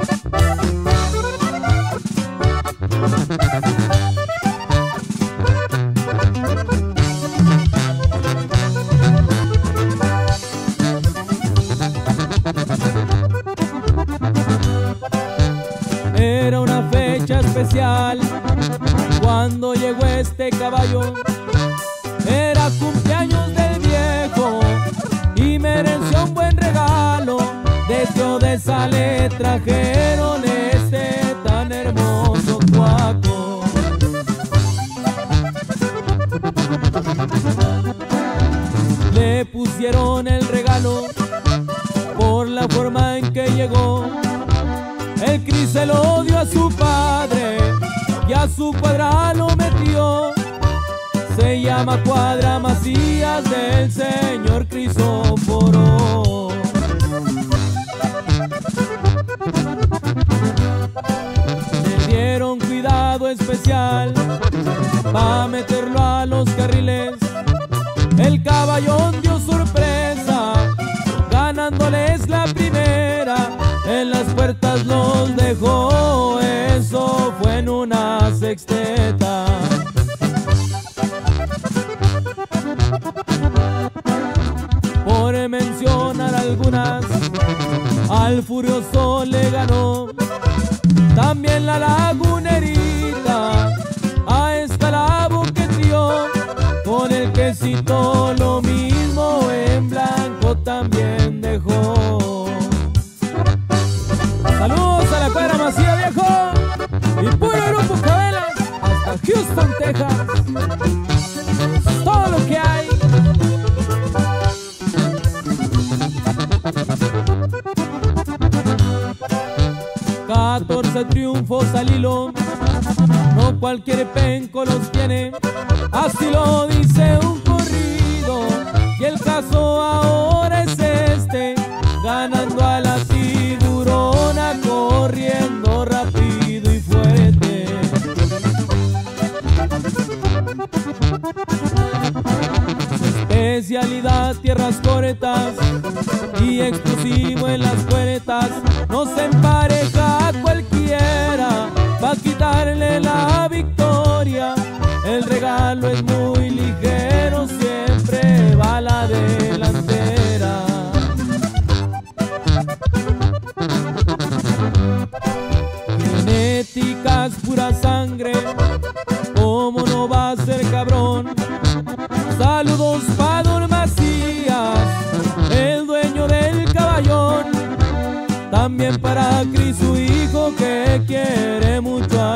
Era una fecha especial cuando llegó este caballo. Era cumpleaños del viejo y mereció un buen regalo. Desde Odessa le trajeron este tan hermoso cuaco. Le pusieron el regalo por la forma en que llegó. El Cris se lo dio a su padre y a su cuadra lo metió. Se llama Cuadra Macías del señor Crisóforo. Le dieron cuidado especial pa' meterlo a los carriles. El caballón dio sorpresa, ganándoles la primera. En las puertas los dejó, eso fue en una sexteta. Por mencionar algunas, al Furioso le ganó. También la Lagunerita a esta la boqueteó. Con el quesito lo mismo, en blanco también dejó. Saludos a la Cuadra Macías, viejo, y puro grupo Cabelas hasta Houston, Texas. Es todo lo que hay. Catorce triunfos al hilo, no cualquier penco los tiene. Así lo dice un corrido, y el caso ahora es este, ganando a la Tiburona, corriendo rápido y fuerte. Su especialidad, tierras cortas y explosivo en las puertas. No se empareja a cualquiera pa' quitarle la victoria. El regalo es muy ligero, siempre va a la delantera. Genéticas pura sangre, ¿cómo no va a ser cabrón? Saludos pa' Don Macías, el dueño del caballón. También para Cris, su hijo, que quiere mucho a